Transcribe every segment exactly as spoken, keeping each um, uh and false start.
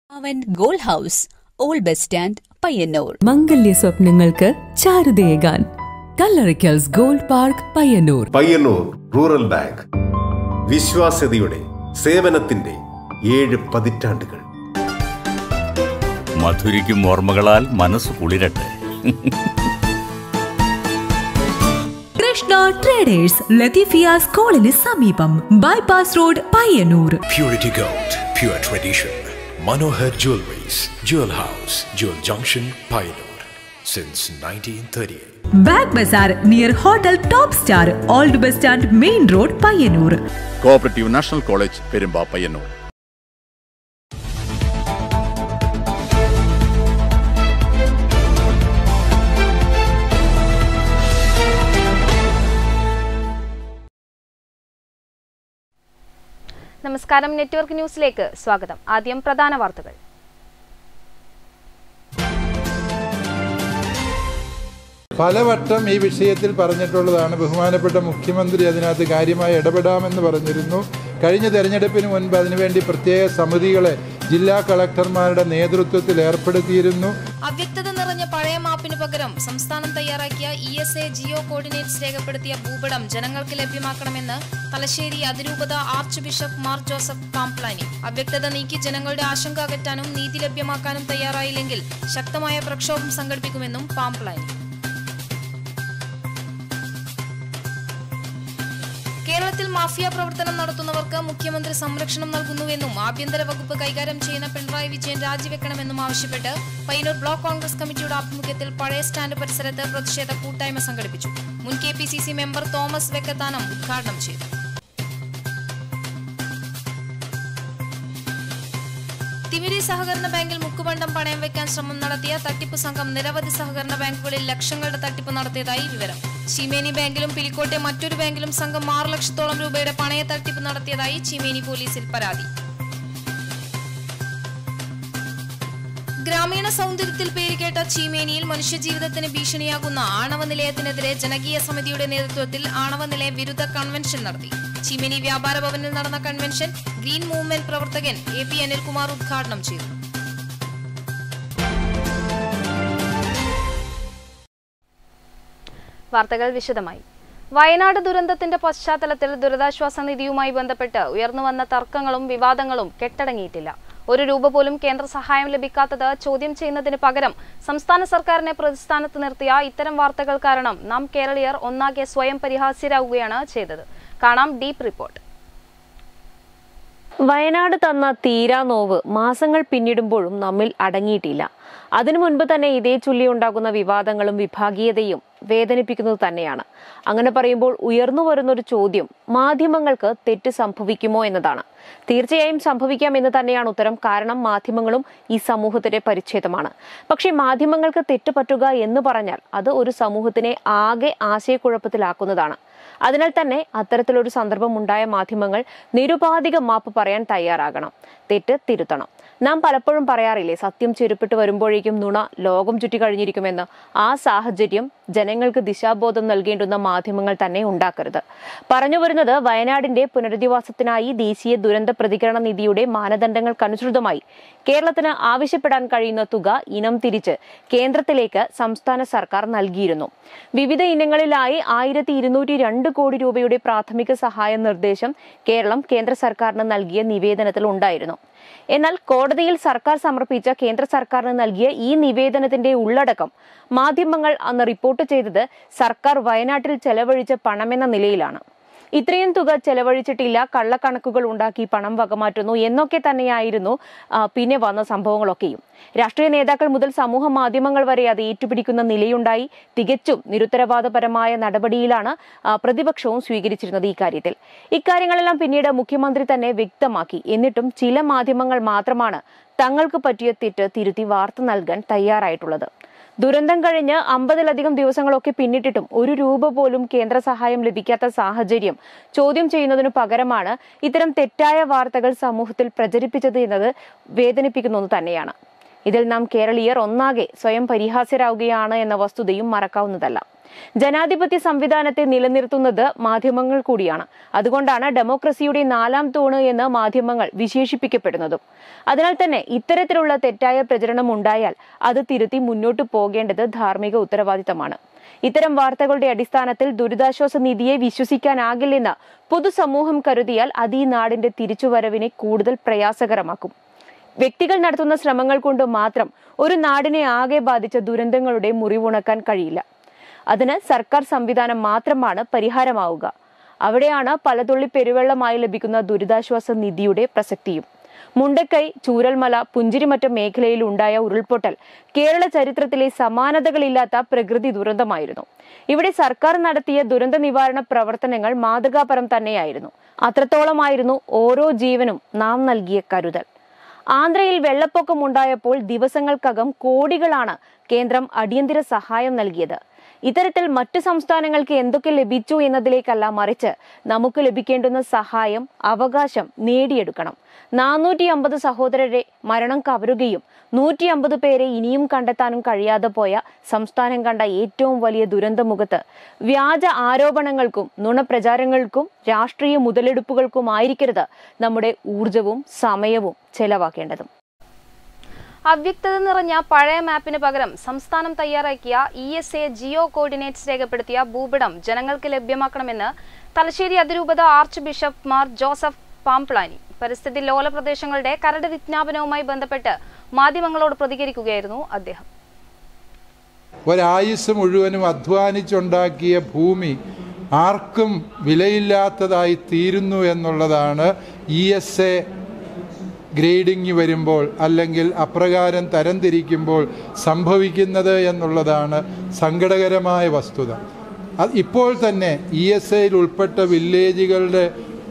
അവൻ gold house, old bus stand, Payyanur. മംഗല്യ സ്വപ്നങ്ങൾക്ക് ചാരുതയേകാൻ Kallarickals gold park, Payyanur. Payyanur rural bank, വിശ്വാസ്യതയുടെ സേവനത്തിന്റെ ഏഴ് പതിറ്റാണ്ടുകൾ. മധുരിക്കും ഓർമ്മകളാൽ മനസ്സ് കുളിരട്ടെ. കൃഷ്ണ ട്രേഡേഴ്സ്, ലത്തീഫിയ സ്കൂളിന് സമീപം, bypass road, Payyanur. Purity Gold, pure tradition. Manohar Jewelries, Jewel House, Jewel Junction, Payyanur, since nineteen thirty-eight. Back Bazaar near Hotel Top Star, Old Bus Stand, Main Road, Payyanur. Cooperative National College, Perumba, Payyanur. നമസ്കാരം, network ന്യൂസിലേക്ക് സ്വാഗതം. ആദ്യം പ്രധാന വാർത്തകൾ. പലവട്ടം ഈ വിഷയത്തിൽ പറഞ്ഞിട്ടുള്ളതാണ്. ബഹുമാനപ്പെട്ട മുഖ്യമന്ത്രി അതിനകത്ത് കാര്യമായി ഇടപെടാമെന്ന് പറഞ്ഞിരുന്നു. കഴിഞ്ഞ തെരഞ്ഞെടുപ്പിന് മുൻപ് അതിനുവേണ്ടി പ്രത്യേക സമിതികളെ ജില്ലാ കളക്ടർമാരുടെ നേതൃത്വത്തിൽ ഏർപ്പെടുത്തിയിരുന്നു. അവ്യക്തത നിറഞ്ഞ പഴയ മാപ്പിന് പകരം സംസ്ഥാനം തയ്യാറാക്കിയ E S A geo coordinates രേഖപ്പെടുത്തിയ ഭൂപടം ജനങ്ങൾക്ക് ലഭ്യമാക്കണമെന്ന് തലശ്ശേരി അതിരൂപത archbishop Mar Joseph Pamplany. അവ്യക്തത നീക്കി ജനങ്ങളുടെ ആശങ്ക അകറ്റാനും നീതി ലഭ്യമാക്കാനും തയ്യാറായില്ലെങ്കിൽ ശക്തമായ പ്രക്ഷോഭം സംഘടിപ്പിക്കുമെന്നും പാംപ്ലാനി. കേരളത്തിൽ മാഫിയ പ്രവർത്തനം നടത്തുന്നവർക്ക് മുഖ്യമന്ത്രി സംരക്ഷണം നൽകുന്നുവെന്നും ആഭ്യന്തര വകുപ്പ് കൈകാര്യം ചെയ്യുന്ന പിണറായി വിജയൻ രാജിവെക്കണമെന്നും ആവശ്യപ്പെട്ട് പയ്യന്നൂർ ബ്ലോക്ക് കോൺഗ്രസ് കമ്മിറ്റിയുടെ ആഭിമുഖ്യത്തിൽ പഴയ സ്റ്റാൻഡ് പരിസരത്ത് പ്രതിഷേധ കൂട്ടായ്മ സംഘടിപ്പിച്ചു. മുൻ K P C C member Thomas Vekkathanam ഉദ്ഘാടനം ചെയ്തു. തിമിരി സഹകരണ ബാങ്കിൽ മുക്കുപണ്ടം പണയം വെക്കാൻ ശ്രമം നടത്തിയ തട്ടിപ്പ് സംഘം നിരവധി സഹകരണ ബാങ്കുകളിൽ ലക്ഷങ്ങളുടെ തട്ടിപ്പ് നടത്തിയതായി വിവരം. ചീമേനി ബാങ്കിലും പിലിക്കോട്ടെ മറ്റൊരു ബാങ്കിലും സംഘം ആറ് ലക്ഷത്തോളം രൂപയുടെ പണയ തട്ടിപ്പ് നടത്തിയതായി ചീമേനി പോലീസിൽ പരാതി. ഗ്രാമീണ സൗന്ദര്യത്തിൽ പേരുകേട്ട ചീമേനിയിൽ മനുഷ്യജീവിതത്തിന് ഭീഷണിയാകുന്ന ആണവ നിലയത്തിനെതിരെ ജനകീയ സമിതിയുടെ നേതൃത്വത്തിൽ ആണവ നിലയ വിരുദ്ധ കൺവെൻഷൻ നടത്തി. ചീമേനി വ്യാപാര ഭവനിൽ നടന്ന കൺവെൻഷൻ ഗ്രീൻ മൂവ്മെന്റ് പ്രവർത്തകൻ എ പി അനിൽകുമാർ ഉദ്ഘാടനം ചെയ്തു. വാർത്തകൾ വിശദമായി. വയനാട് ദുരന്തത്തിന്റെ പശ്ചാത്തലത്തിൽ ദുരിതാശ്വാസ നിധിയുമായി ബന്ധപ്പെട്ട് ഉയർന്നുവന്ന തർക്കങ്ങളും വിവാദങ്ങളും കെട്ടടങ്ങിയിട്ടില്ല. ഒരു രൂപ പോലും കേന്ദ്ര സഹായം ലഭിക്കാത്തത് ചോദ്യം ചെയ്യുന്നതിന് പകരം സംസ്ഥാന സർക്കാരിനെ പ്രതിസ്ഥാനത്ത് നിർത്തിയ ഇത്തരം വാർത്തകൾ കാരണം നാം കേരളീയർ ഒന്നാകെ സ്വയം പരിഹാസ്യരാകുകയാണ് ചെയ്തത്. കാണാം ഡീപ് റിപ്പോർട്ട്. വയനാട് തന്ന തീരാ നോവ് മാസങ്ങൾ പിന്നിടുമ്പോഴും നമ്മിൽ അടങ്ങിയിട്ടില്ല. അതിനു മുൻപ് തന്നെ ഇതേ ചൊല്ലി ഉണ്ടാകുന്ന വിവാദങ്ങളും വിഭാഗീയതയും വേദനിപ്പിക്കുന്നത് തന്നെയാണ്. അങ്ങനെ പറയുമ്പോൾ ഉയർന്നു വരുന്നൊരു ചോദ്യം മാധ്യമങ്ങൾക്ക് തെറ്റ് സംഭവിക്കുമോ എന്നതാണ്. തീർച്ചയായും സംഭവിക്കാം എന്ന് തന്നെയാണ് ഉത്തരം. കാരണം മാധ്യമങ്ങളും ഈ സമൂഹത്തിന്റെ പരിച്ഛേദമാണ്. പക്ഷേ മാധ്യമങ്ങൾക്ക് തെറ്റ് പറ്റുക എന്ന് പറഞ്ഞാൽ അത് ഒരു സമൂഹത്തിനെ ആകെ ആശയക്കുഴപ്പത്തിലാക്കുന്നതാണ്. അതിനാൽ തന്നെ അത്തരത്തിലൊരു സന്ദർഭം ഉണ്ടായ മാധ്യമങ്ങൾ നിരുപാധികം മാപ്പ് പറയാൻ തയ്യാറാകണം, തെറ്റ് തിരുത്തണം. നാം പലപ്പോഴും പറയാറില്ലേ, സത്യം ചെരുപ്പിട്ട് വരുമ്പോഴേക്കും നുണ ലോകം ചുറ്റി കഴിഞ്ഞിരിക്കുമെന്ന്. ആ സാഹചര്യം ജനങ്ങൾക്ക് ദിശാബോധം നൽകേണ്ടുന്ന മാധ്യമങ്ങൾ തന്നെ ഉണ്ടാക്കരുത്. പറഞ്ഞു വരുന്നത് വയനാടിന്റെ പുനരധിവാസത്തിനായി ദേശീയ ദുരന്ത പ്രതികരണ നിധിയുടെ മാനദണ്ഡങ്ങൾക്കനുസൃതമായി കേരളത്തിന് ആവശ്യപ്പെടാൻ കഴിയുന്ന തുക ഇനം തിരിച്ച് കേന്ദ്രത്തിലേക്ക് സംസ്ഥാന സർക്കാർ നൽകിയിരുന്നു. വിവിധ ഇനങ്ങളിലായി ആയിരത്തി ഇരുന്നൂറ്റി രണ്ട് കോടി രൂപയുടെ പ്രാഥമിക സഹായ നിർദ്ദേശം കേരളം കേന്ദ്ര സർക്കാരിന് നൽകിയ നിവേദനത്തിൽ ഉണ്ടായിരുന്നു. എന്നാൽ കോടതിയിൽ സർക്കാർ സമർപ്പിച്ച കേന്ദ്ര സർക്കാരിന് നൽകിയ ഈ നിവേദനത്തിന്റെ ഉള്ളടക്കം മാധ്യമങ്ങൾ അന്ന് റിപ്പോർട്ട് ചെയ്തത് സർക്കാർ വയനാട്ടിൽ ചെലവഴിച്ച പണമെന്ന നിലയിലാണ്. ഇത്രയും തുക ചെലവഴിച്ചിട്ടില്ല, കള്ളക്കണക്കുകൾ ഉണ്ടാക്കി പണം വകമാറ്റുന്നു എന്നൊക്കെ തന്നെയായിരുന്നു പിന്നെ വന്ന സംഭവങ്ങളൊക്കെയും. രാഷ്ട്രീയ നേതാക്കൾ മുതൽ സമൂഹ മാധ്യമങ്ങൾ വരെ അത് ഏറ്റുപിടിക്കുന്ന നിലയുണ്ടായി. തികച്ചും നിരുത്തരവാദപരമായ നടപടിയിലാണ് പ്രതിപക്ഷവും സ്വീകരിച്ചിരുന്നത്. ഈ കാര്യത്തിൽ ഇക്കാര്യങ്ങളെല്ലാം പിന്നീട് മുഖ്യമന്ത്രി തന്നെ വ്യക്തമാക്കി. എന്നിട്ടും ചില മാധ്യമങ്ങൾ മാത്രമാണ് തങ്ങൾക്ക് പറ്റിയ തെറ്റ് തിരുത്തി വാർത്ത നൽകാൻ തയ്യാറായിട്ടുള്ളത്. ദുരന്തം കഴിഞ്ഞ് അമ്പതിലധികം ദിവസങ്ങളൊക്കെ പിന്നിട്ടിട്ടും ഒരു രൂപ പോലും കേന്ദ്ര സഹായം ലഭിക്കാത്ത സാഹചര്യം ചോദ്യം ചെയ്യുന്നതിനു പകരമാണ് ഇത്തരം തെറ്റായ വാർത്തകൾ സമൂഹത്തിൽ പ്രചരിപ്പിച്ചത് എന്നത് വേദനിപ്പിക്കുന്ന ഒന്ന് തന്നെയാണ്. ഇതിൽ നാം കേരളീയർ ഒന്നാകെ സ്വയം പരിഹാസ്യരാകുകയാണ് എന്ന വസ്തുതയും മറക്കാവുന്നതല്ല. ജനാധിപത്യ സംവിധാനത്തെ നിലനിർത്തുന്നത് മാധ്യമങ്ങൾ കൂടിയാണ്. അതുകൊണ്ടാണ് ഡെമോക്രസിയുടെ നാലാം തൂണ് എന്ന് മാധ്യമങ്ങൾ വിശേഷിപ്പിക്കപ്പെടുന്നതും. അതിനാൽ തന്നെ ഇത്തരത്തിലുള്ള തെറ്റായ പ്രചരണം ഉണ്ടായാൽ അത് തിരുത്തി മുന്നോട്ടു പോകേണ്ടത് ധാർമ്മിക ഉത്തരവാദിത്തമാണ്. ഇത്തരം വാർത്തകളുടെ അടിസ്ഥാനത്തിൽ ദുരിതാശ്വാസ നിധിയെ വിശ്വസിക്കാനാകില്ലെന്ന് പൊതുസമൂഹം കരുതിയാൽ അത് ഈ നാടിന്റെ തിരിച്ചുവരവിനെ കൂടുതൽ പ്രയാസകരമാക്കും. വ്യക്തികൾ നടത്തുന്ന ശ്രമങ്ങൾ കൊണ്ട് മാത്രം ഒരു നാടിനെ ആകെ ബാധിച്ച ദുരന്തങ്ങളുടെ മുറിവുണക്കാൻ കഴിയില്ല. അതിന് സർക്കാർ സംവിധാനം മാത്രമാണ് പരിഹാരമാവുക. അവിടെയാണ് പലതുള്ളി പെരുവെള്ളമായി ലഭിക്കുന്ന ദുരിതാശ്വാസ നിധിയുടെ പ്രസക്തിയും. മുണ്ടക്കൈ, ചൂരൽമല, പുഞ്ചിരിമറ്റം മേഖലയിൽ ഉണ്ടായ ഉരുൾപൊട്ടൽ കേരള ചരിത്രത്തിലെ സമാനതകളില്ലാത്ത പ്രകൃതി ദുരന്തമായിരുന്നു. ഇവിടെ സർക്കാർ നടത്തിയ ദുരന്ത നിവാരണ പ്രവർത്തനങ്ങൾ മാതൃകാപരം തന്നെയായിരുന്നു. അത്രത്തോളമായിരുന്നു ഓരോ ജീവനും നാം നൽകിയ കരുതൽ. ആന്ധ്രയിൽ വെള്ളപ്പൊക്കമുണ്ടായപ്പോൾ ദിവസങ്ങൾക്കകം കോടികളാണ് കേന്ദ്രം അടിയന്തര സഹായം നൽകിയത്. ഇത്തരത്തിൽ മറ്റു സംസ്ഥാനങ്ങൾക്ക് എന്തൊക്കെ ലഭിച്ചു എന്നതിലേക്കല്ല, മറിച്ച് നമുക്ക് ലഭിക്കേണ്ടുന്ന സഹായം, അവകാശം നേടിയെടുക്കണം. നാനൂറ്റി അമ്പത് സഹോദരരെ മരണം കവരുകയും നൂറ്റി അമ്പത് പേരെ ഇനിയും കണ്ടെത്താനും കഴിയാതെ പോയ സംസ്ഥാനം കണ്ട ഏറ്റവും വലിയ ദുരന്തമുഖത്ത് വ്യാജ ആരോപണങ്ങൾക്കും നുണപ്രചാരങ്ങൾക്കും രാഷ്ട്രീയ മുതലെടുപ്പുകൾക്കുമായിരിക്കരുത് നമ്മുടെ ഊർജവും സമയവും ചെലവാക്കേണ്ടതും. അവ്യക്തത നിറഞ്ഞ പഴയ മാപ്പിന് പകരം സംസ്ഥാനം തയ്യാറാക്കിയ E S A geo coordinates രേഖപ്പെടുത്തിയ ഭൂപടം ജനങ്ങൾക്ക് ലഭ്യമാക്കണമെന്ന് തലശ്ശേരി അതിരൂപത archbishop Mar Joseph Pamplany പരിസ്ഥിതി ലോല പ്രദേശങ്ങളുടെ കരട് വിജ്ഞാപനവുമായി ബന്ധപ്പെട്ട് മാധ്യമങ്ങളോട് പ്രതികരിക്കുകയായിരുന്നു അദ്ദേഹം. ഒരായുസ് മുഴുവനും അധ്വാനിച്ചുണ്ടാക്കിയ ഭൂമി ആർക്കും വിലയില്ലാത്തതായി തീരുന്നു എന്നുള്ളതാണ് ഇ എസ് എ ഗ്രേഡിംഗ് വരുമ്പോൾ അല്ലെങ്കിൽ അപ്രകാരം തരംതിരിക്കുമ്പോൾ സംഭവിക്കുന്നത് എന്നുള്ളതാണ് സങ്കടകരമായ വസ്തുത. അത് ഇപ്പോൾ തന്നെ ഇ എസ് എയിൽ ഉൾപ്പെട്ട വില്ലേജുകളുടെ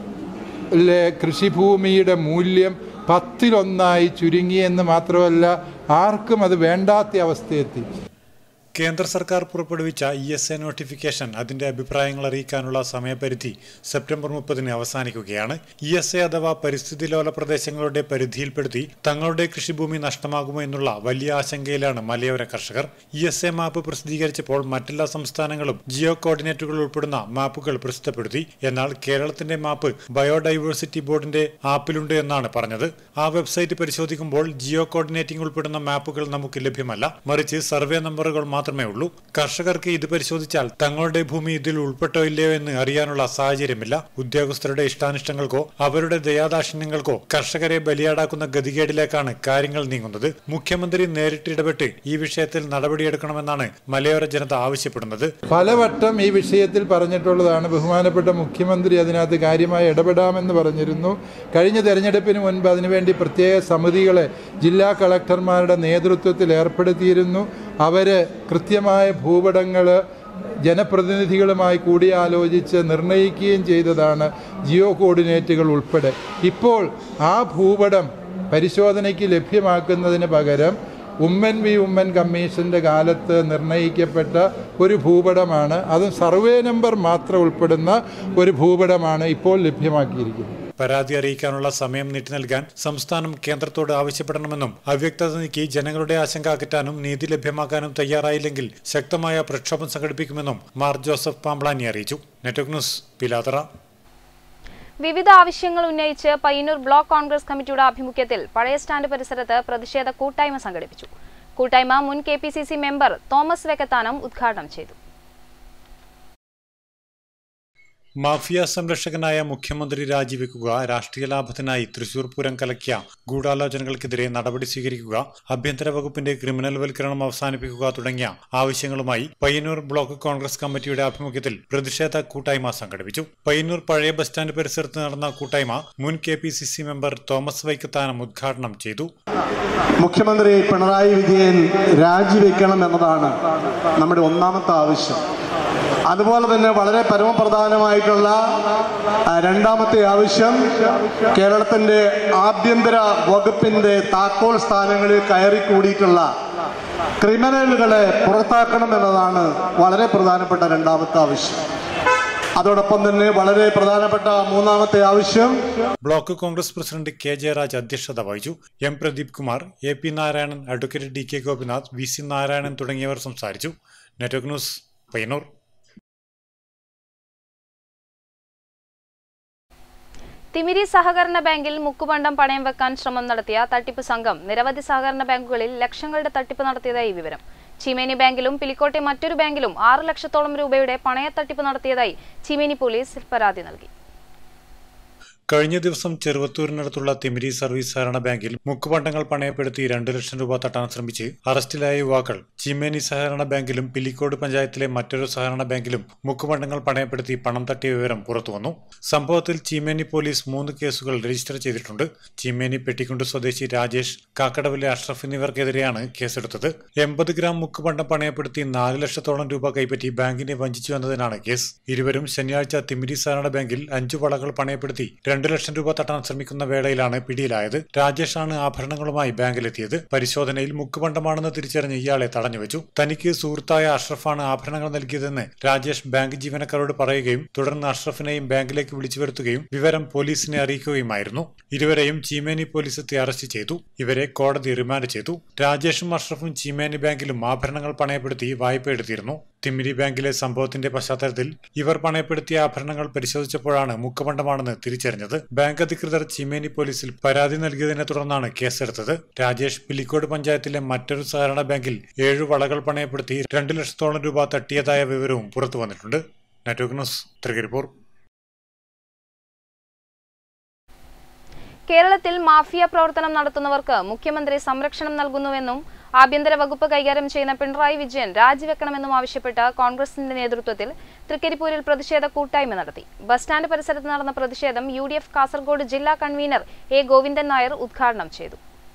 കൃഷിഭൂമിയുടെ മൂല്യം പത്തിലൊന്നായി ചുരുങ്ങിയെന്ന് മാത്രമല്ല, ആർക്കും അത് വേണ്ടാത്ത അവസ്ഥയെത്തി. കേന്ദ്ര സർക്കാർ പുറപ്പെടുവിച്ച ഇ എസ് എ നോട്ടിഫിക്കേഷൻ അതിന്റെ അഭിപ്രായങ്ങൾ അറിയിക്കാനുള്ള സമയപരിധി സെപ്റ്റംബർ മുപ്പതിന് അവസാനിക്കുകയാണ്. ഇ എസ് എ അഥവാ പരിസ്ഥിതി ലോല പ്രദേശങ്ങളുടെ പരിധിയിൽപ്പെടുത്തി തങ്ങളുടെ കൃഷിഭൂമി നഷ്ടമാകുമോ എന്നുള്ള വലിയ ആശങ്കയിലാണ് മലയോര കർഷകർ. ഇ എസ് എ മാപ്പ് പ്രസിദ്ധീകരിച്ചപ്പോൾ മറ്റെല്ലാ സംസ്ഥാനങ്ങളും ജിയോ കോർഡിനേറ്റുകൾ ഉൾപ്പെടുന്ന മാപ്പുകൾ പ്രസിദ്ധപ്പെടുത്തി. എന്നാൽ കേരളത്തിന്റെ മാപ്പ് ബയോഡൈവേഴ്സിറ്റി ബോർഡിന്റെ ആപ്പിലുണ്ട് എന്നാണ് പറഞ്ഞത്. ആ വെബ്സൈറ്റ് പരിശോധിക്കുമ്പോൾ ജിയോ കോർഡിനേറ്റിംഗ് ഉൾപ്പെടുന്ന മാപ്പുകൾ നമുക്ക് ലഭ്യമല്ല, മറിച്ച് സർവേ നമ്പറുകൾ മാത്രമേ ഉള്ളൂ. കർഷകർക്ക് ഇത് പരിശോധിച്ചാൽ തങ്ങളുടെ ഭൂമി ഇതിൽ ഉൾപ്പെട്ടോ ഇല്ലയോ എന്ന് അറിയാനുള്ള സാഹചര്യമില്ല. ഉദ്യോഗസ്ഥരുടെ ഇഷ്ടാനിഷ്ടങ്ങൾക്കോ അവരുടെ ദയാദാക്ഷിണ്യങ്ങൾക്കോ കർഷകരെ ബലിയാടാക്കുന്ന ഗതികേടിലേക്കാണ് കാര്യങ്ങൾ നീങ്ങുന്നത്. മുഖ്യമന്ത്രി നേരിട്ടിടപെട്ട് ഈ വിഷയത്തിൽ നടപടിയെടുക്കണമെന്നാണ് മലയോര ജനത ആവശ്യപ്പെടുന്നത്. പലവട്ടം ഈ വിഷയത്തിൽ പറഞ്ഞിട്ടുള്ളതാണ്. ബഹുമാനപ്പെട്ട മുഖ്യമന്ത്രി അതിനകത്ത് കാര്യമായി ഇടപെടാമെന്ന് പറഞ്ഞിരുന്നു. കഴിഞ്ഞ തെരഞ്ഞെടുപ്പിന് മുൻപ് അതിനുവേണ്ടി പ്രത്യേക സമിതികളെ ജില്ലാ കളക്ടർമാരുടെ നേതൃത്വത്തിൽ ഏർപ്പെടുത്തിയിരുന്നു. അവർ കൃത്യമായ ഭൂപടങ്ങൾ ജനപ്രതിനിധികളുമായി കൂടിയാലോചിച്ച് നിർണ്ണയിക്കുകയും ചെയ്തതാണ് ജിയോ കോർഡിനേറ്റുകൾ ഉൾപ്പെടെ. ഇപ്പോൾ ആ ഭൂപടം പരിശോധനയ്ക്ക് ലഭ്യമാക്കുന്നതിന് പകരം ഉമ്മൻ വി ഉമ്മൻ കമ്മീഷൻ്റെ കാലത്ത് നിർണ്ണയിക്കപ്പെട്ട ഒരു ഭൂപടമാണ്, അതും സർവേ നമ്പർ മാത്രം ഉൾപ്പെടുന്ന ഒരു ഭൂപടമാണ് ഇപ്പോൾ ലഭ്യമാക്കിയിരിക്കുന്നത്. പരാതി അറിയിക്കാനുള്ള സമയം നീട്ടി നൽകാൻ സംസ്ഥാനം കേന്ദ്രത്തോട് ആവശ്യപ്പെടണമെന്നും അവ്യക്തത നീക്കി ജനങ്ങളുടെ ആശങ്ക അകറ്റാനും നീതി ലഭ്യമാക്കാനും തയ്യാറായില്ലെങ്കിൽ ശക്തമായ പ്രക്ഷോഭം സംഘടിപ്പിക്കുമെന്നും മാർ ജോസഫ് പാംപ്ലാനി അറിയിച്ചു. Network news, Pilathara. വിവിധ ആവശ്യങ്ങൾ ഉന്നയിച്ച് പയ്യന്നൂർ ബ്ലോക്ക് കോൺഗ്രസ് കമ്മിറ്റിയുടെ ആഭിമുഖ്യത്തിൽ പഴയ സ്റ്റാൻഡ് പരിസരത്ത് പ്രതിഷേധ കൂട്ടായ്മ സംഘടിപ്പിച്ചു. കൂട്ടായ്മ മുൻ K P C C member Thomas Vekkathanam ഉദ്ഘാടനം ചെയ്തു. മാഫിയ സംരക്ഷകനായ മുഖ്യമന്ത്രി രാജിവെക്കുക, രാഷ്ട്രീയ ലാഭത്തിനായി തൃശൂർ പൂരം കലക്കിയ ഗൂഢാലോചനകൾക്കെതിരെ നടപടി സ്വീകരിക്കുക, ആഭ്യന്തര വകുപ്പിന്റെ ക്രിമിനൽ വൽക്കരണം അവസാനിപ്പിക്കുക തുടങ്ങിയ ആവശ്യങ്ങളുമായി പയ്യന്നൂർ ബ്ലോക്ക് കോൺഗ്രസ് കമ്മിറ്റിയുടെ ആഭിമുഖ്യത്തിൽ പ്രതിഷേധ കൂട്ടായ്മ സംഘടിപ്പിച്ചു. പയ്യന്നൂർ പഴയ ബസ് സ്റ്റാൻഡ് പരിസരത്ത് നടന്ന കൂട്ടായ്മ മുൻ K P C C member Thomas Vaikathanam ഉദ്ഘാടനം ചെയ്തു. മുഖ്യമന്ത്രി പിണറായി വിജയൻ രാജിവെക്കണം എന്നതാണ് നമ്മുടെ ഒന്നാമത്തെ ആവശ്യം. അതുപോലെ തന്നെ വളരെ പരമപ്രധാനമായിട്ടുള്ള രണ്ടാമത്തെ ആവശ്യം, കേരളത്തിന്റെ ആഭ്യന്തര വകുപ്പിന്റെ താക്കോൽ സ്ഥാനങ്ങളിൽ കയറിക്കൂടിയിട്ടുള്ള ക്രിമിനലുകളെ പുറത്താക്കണം എന്നതാണ് വളരെ പ്രധാനപ്പെട്ട രണ്ടാമത്തെ ആവശ്യം. അതോടൊപ്പം തന്നെ വളരെ പ്രധാനപ്പെട്ട മൂന്നാമത്തെ ആവശ്യം, block Congress president K Jayaraj അധ്യക്ഷത വഹിച്ചു. M Pradeep Kumar, A P Narayanan, advocate D K Gopinath, V C Narayanan തുടങ്ങിയവർ സംസാരിച്ചു. Network news, Payyanur. തിമിരി സഹകരണ ബാങ്കിൽ മുക്കുപണ്ടം പണയം വെക്കാൻ ശ്രമം നടത്തിയ തട്ടിപ്പ് സംഘം നിരവധി സഹകരണ ബാങ്കുകളിൽ ലക്ഷങ്ങളുടെ തട്ടിപ്പ് നടത്തിയതായി വിവരം. ചീമേനി ബാങ്കിലും പിലിക്കോട്ടെ മറ്റൊരു ബാങ്കിലും ആറ് ലക്ഷത്തോളം രൂപയുടെ പണയത്തട്ടിപ്പ് നടത്തിയതായി ചീമേനി പോലീസ് പരാതി നൽകി. കഴിഞ്ഞ ദിവസം ചെറുവത്തൂരിനടുത്തുള്ള തിമിരി സർവീസ് സഹകരണ ബാങ്കിൽ മുക്കുപണ്ടങ്ങൾ പണയപ്പെടുത്തി രണ്ടു ലക്ഷം രൂപ തട്ടാൻ ശ്രമിച്ച് അറസ്റ്റിലായ യുവാക്കൾ ചീമേനി സഹകരണ ബാങ്കിലും പിലിക്കോട് പഞ്ചായത്തിലെ മറ്റൊരു സഹകരണ ബാങ്കിലും മുക്കുപണ്ടങ്ങൾ പണയപ്പെടുത്തി പണം തട്ടിയ വിവരം പുറത്തുവന്നു. സംഭവത്തിൽ ചീമേനി പോലീസ് മൂന്ന് കേസുകൾ രജിസ്റ്റർ ചെയ്തിട്ടുണ്ട്. ചീമേനി പെട്ടിക്കുണ്ട് സ്വദേശി രാജേഷ്, കാക്കടവിലെ അഷ്റഫ് എന്നിവർക്കെതിരെയാണ് കേസെടുത്തത്. എൺപത് ഗ്രാം മുക്കുപണ്ടം പണയപ്പെടുത്തി നാല് ലക്ഷത്തോളം രൂപ കൈപ്പറ്റി ബാങ്കിനെ വഞ്ചിച്ചു എന്നതിനാണ് കേസ്. ഇരുവരും ശനിയാഴ്ച തിമിരി സഹകരണ ബാങ്കിൽ അഞ്ചു വളകൾ പണയപ്പെടുത്തി രണ്ടു ലക്ഷം രൂപ തട്ടാൻ ശ്രമിക്കുന്ന വേളയിലാണ് പിടിയിലായത്. രാജേഷാണ് ആഭരണങ്ങളുമായി ബാങ്കിലെത്തിയത്. പരിശോധനയിൽ മുക്കുപണ്ടമാണെന്ന് തിരിച്ചറിഞ്ഞ് ഇയാളെ തടഞ്ഞുവെച്ചു. തനിക്ക് സുഹൃത്തായ അഷ്റഫാണ് ആഭരണങ്ങൾ നൽകിയതെന്ന് രാജേഷ് ബാങ്ക് ജീവനക്കാരോട് പറയുകയും തുടർന്ന് അഷ്റഫിനെയും ബാങ്കിലേക്ക് വിളിച്ചു വരുത്തുകയും വിവരം പോലീസിനെ അറിയിക്കുകയുമായിരുന്നു. ഇരുവരെയും ചീമേനി പോലീസ് എത്തി അറസ്റ്റ് ചെയ്തു. ഇവരെ കോടതി റിമാൻഡ് ചെയ്തു. രാജേഷും അഷ്റഫും ചീമേനി ബാങ്കിലും ആഭരണങ്ങൾ പണയപ്പെടുത്തി വായ്പ എടുത്തിരുന്നു. തിമിരി ബാങ്കിലെ സംഭവത്തിന്റെ പശ്ചാത്തലത്തിൽ ഇവർ പണയപ്പെടുത്തിയ ആഭരണങ്ങൾ പരിശോധിച്ചപ്പോഴാണ് മുക്കുപണ്ടമാണെന്ന് തിരിച്ചറിഞ്ഞത്. ബാങ്ക് അധികൃതർ ചീമേനി പോലീസിൽ പരാതി നൽകിയതിനെ തുടർന്നാണ് കേസെടുത്തത്. രാജേഷ് പിലിക്കോട് പഞ്ചായത്തിലെ മറ്റൊരു സഹകരണ ബാങ്കിൽ ഏഴു വളകൾ പണയപ്പെടുത്തി രണ്ടു ലക്ഷത്തോളം രൂപ തട്ടിയതായ വിവരവും പുറത്തു വന്നിട്ടുണ്ട്. Network news, Thrikkaripur. കേരളത്തിൽ മാഫിയ പ്രവർത്തനം നടത്തുന്നവർക്ക് മുഖ്യമന്ത്രി സംരക്ഷണം നൽകുന്നുവെന്നും ആഭ്യന്തര വകുപ്പ് കൈകാര്യം ചെയ്യുന്ന പിണറായി വിജയൻ രാജിവെക്കണമെന്നും ആവശ്യപ്പെട്ട് കോൺഗ്രസിന്റെ നേതൃത്വത്തിൽ തൃക്കരിപ്പൂരിൽ പ്രതിഷേധ കൂട്ടായ്മ നടത്തി. ബസ് സ്റ്റാൻഡ് പരിസരത്ത് നടന്ന പ്രതിഷേധം യു ഡി എഫ് കാസർഗോഡ് ജില്ലാ കൺവീനർ എ ഗോവിന്ദൻ നായർ ഉദ്ഘാടനം ചെയ്തു.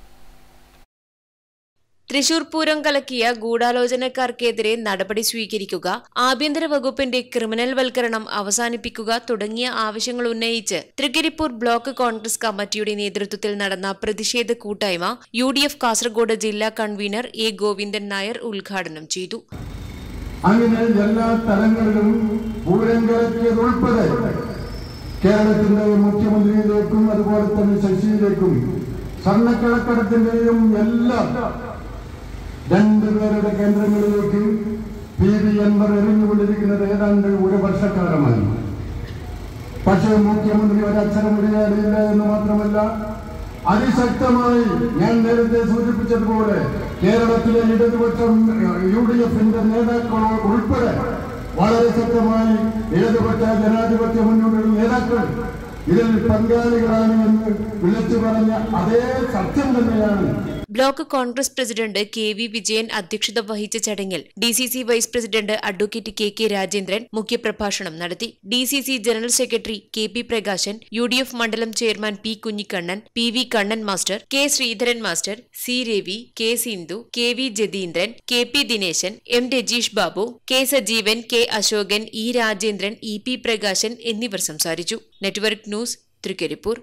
തൃശൂർ പൂരം കലക്കിയ ഗൂഢാലോചനക്കാർക്കെതിരെ നടപടി സ്വീകരിക്കുക, ആഭ്യന്തര വകുപ്പിന്റെ ക്രിമിനൽ വൽക്കരണം അവസാനിപ്പിക്കുക തുടങ്ങിയ ആവശ്യങ്ങൾ ഉന്നയിച്ച് തൃക്കരിപ്പൂർ ബ്ലോക്ക് കോൺഗ്രസ് കമ്മിറ്റിയുടെ നേതൃത്വത്തിൽ നടന്ന പ്രതിഷേധ കൂട്ടായ്മ യു ഡി എഫ് കാസർഗോഡ് ജില്ലാ കൺവീനർ എ ഗോവിന്ദൻ നായർ ഉദ്ഘാടനം ചെയ്തു. അങ്ങനെ എല്ലാ തലങ്ങളിലും പൂരം കലക്കിയതുൾപ്പെടെ കേരളത്തിന്റെ മുഖ്യമന്ത്രിയിലേക്കും അതുപോലെ തന്നെ ശശിയിലേക്കും സ്വർണ്ണക്കടത്തിന്റെയും എല്ലാം രണ്ടുപേരുടെ കേന്ദ്രങ്ങളിലേക്ക് പി വി എൻവർ എറിഞ്ഞുകൊണ്ടിരിക്കുന്നത് ഏതാണ്ട് ഒരു വർഷക്കാലമായി. പക്ഷേ മുഖ്യമന്ത്രി ഒരക്ഷരം ഉരിയാടിയില്ല എന്ന് മാത്രമല്ല, അതിശക്തമായി ഞാൻ നേരത്തെ സൂചിപ്പിച്ചതുപോലെ കേരളത്തിലെ ഇടതുപക്ഷം യു ഡി എഫിന്റെ നേതാക്കൾ ഉൾപ്പെടെ വളരെ ശക്തമായി ഇടതുപക്ഷ ജനാധിപത്യ മുന്നണിയുടെ നേതാക്കൾ ഇതിൽ പങ്കാളികളാണ് എന്ന് വിളിച്ചു പറഞ്ഞ അതേ സത്യം തന്നെയാണ്. Block Congress president K V Vijayan അധ്യക്ഷത വഹിച്ച ചടങ്ങിൽ D C C vice president advocate K K Rajendran മുഖ്യപ്രഭാഷണം നടത്തി. D C C general secretary K P Prakashan, U D F മണ്ഡലം chairman P Kunhikannan, P V Kannan master, K Sreedharan master, C Ravi, K Sindhu, K V Jatheendran, K P Dineshan, M Rajeesh Babu, K Sajeevan, K Ashokan, E Rajendran, E P Prakashan എന്നിവർ സംസാരിച്ചു. Network news, Thrikkaripur.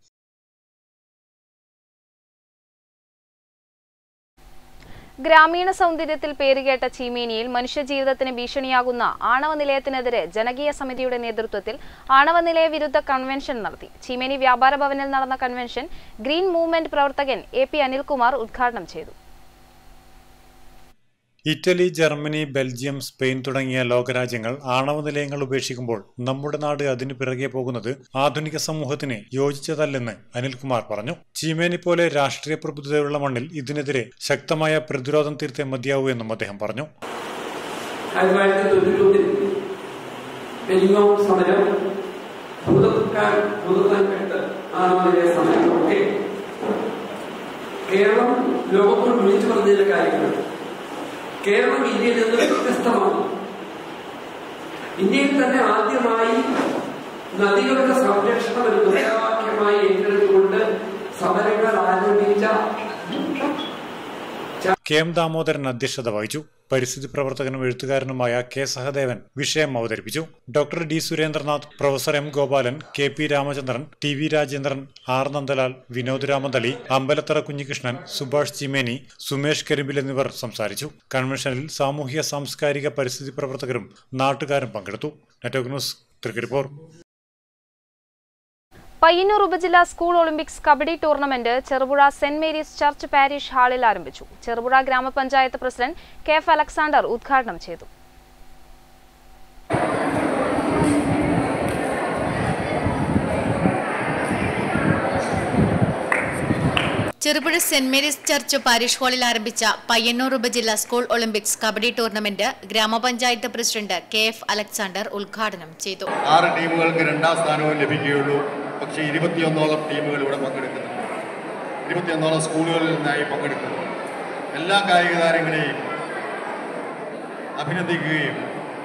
ഗ്രാമീണ സൗന്ദര്യത്തിൽ പേരുകേട്ട ചീമേനിയിൽ മനുഷ്യജീവിതത്തിന് ഭീഷണിയാകുന്ന ആണവ നിലയത്തിനെതിരെ ജനകീയ സമിതിയുടെ നേതൃത്വത്തിൽ ആണവ നിലയ വിരുദ്ധ കൺവെൻഷൻ നടത്തി. ചീമേനി വ്യാപാര ഭവനിൽ നടന്ന കൺവെൻഷൻ ഗ്രീൻ മൂവ്മെന്റ് പ്രവർത്തകൻ എ പി അനിൽകുമാർ ഉദ്ഘാടനം ചെയ്തു. ഇറ്റലി, ജർമ്മനി, ബെൽജിയം, സ്പെയിൻ തുടങ്ങിയ ലോകരാജ്യങ്ങൾ ആണവ നിലയങ്ങൾ ഉപേക്ഷിക്കുമ്പോൾ നമ്മുടെ നാട് അതിനു പിറകെ പോകുന്നത് ആധുനിക സമൂഹത്തിന് യോജിച്ചതല്ലെന്ന് അനിൽകുമാർ പറഞ്ഞു. ചീമേനി പോലെ രാഷ്ട്രീയ പ്രബുദ്ധതയുള്ള മണ്ണിൽ ഇതിനെതിരെ ശക്തമായ പ്രതിരോധം തീർത്തേ മതിയാവൂ എന്നും അദ്ദേഹം പറഞ്ഞു. കേരളം ലോകത്തോട് വിളിച്ചു പറഞ്ഞതിലെ കാര്യങ്ങൾ കേരളം ഇന്ത്യയിൽ നിന്ന് വ്യത്യസ്തമാണ്. ഇന്ത്യയിൽ തന്നെ ആദ്യമായി നദികളുടെ സംരക്ഷണം ഒരു മുദ്രാവാക്യമായി ഏറ്റെടുത്തുകൊണ്ട് സമരങ്ങൾ ആരംഭിച്ച കെ എം ദാമോദരൻ അധ്യക്ഷത വഹിച്ചു. പരിസ്ഥിതി പ്രവർത്തകനും എഴുത്തുകാരനുമായ കെ സഹദേവൻ വിഷയം അവതരിപ്പിച്ചു. Doctor D Surendranath, professor M Gopalan, K P Ramachandran, T V Rajendran, R Nandalal, Vinod Ramanthali, Ambalathara Kunhikrishnan, Subhash Cheemeni, Sumesh Karimbil എന്നിവർ സംസാരിച്ചു. കൺവെൻഷനിൽ സാമൂഹ്യ സാംസ്കാരിക പരിസ്ഥിതി പ്രവർത്തകരും നാട്ടുകാരും പങ്കെടുത്തു. Network news, Thrikkaripur. പയ്യന്നൂർ ഉപജില്ലാ school Olympics kabaddi tournament Cherupuzha Saint Mary's church parish ഹാളിൽ ആരംഭിച്ചു. ചെറുപുഴ ഗ്രാമപഞ്ചായത്ത് പ്രസിഡന്റ് കെ എഫ് അലക്സാണ്ടർ ഉദ്ഘാടനം ചെയ്തു. Cherupuzha Saint Mary's church parish ഹാളിൽ ആരംഭിച്ച പയ്യന്നൂർ ഉപജില്ല school Olympics kabaddi tournament grama panchayat president K F Alexander ഉദ്ഘാടനം ചെയ്തു. ആറ് ടീമുകൾക്ക് രണ്ടാം സ്ഥാനവും ലഭിക്കുകയുള്ളൂ. പക്ഷേ ഇരുപത്തിയൊന്നോളം ടീമുകൾ ഇവിടെ പങ്കെടുക്കുന്നുണ്ട്. ഇരുപത്തിയൊന്നോളം സ്കൂളുകളിൽ നിന്നായി പങ്കെടുക്കുന്നു. എല്ലാ കായിക താരങ്ങളെയും അഭിനന്ദിക്കുകയും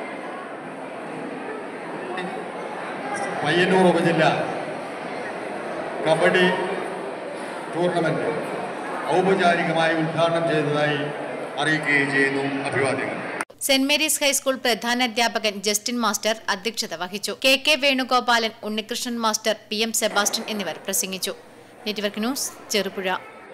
പയ്യന്നൂർ ഉപജില്ല കബഡി ടൂർണമെന്റ് ഔപചാരികമായി ഉദ്ഘാടനം ചെയ്തതായി അറിയിക്കുകയും ചെയ്യുന്നു. അഭിവാദ്യങ്ങൾ. സെന്റ് മേരീസ് ഹൈസ്കൂൾ പ്രധാന അധ്യാപകൻ ജസ്റ്റിൻ മാസ്റ്റർ അധ്യക്ഷത വഹിച്ചു. K K Venugopalan, Unnikrishnan master, P M Sebastian എന്നിവർ പ്രസംഗിച്ചു. Network news, Cherupuzha.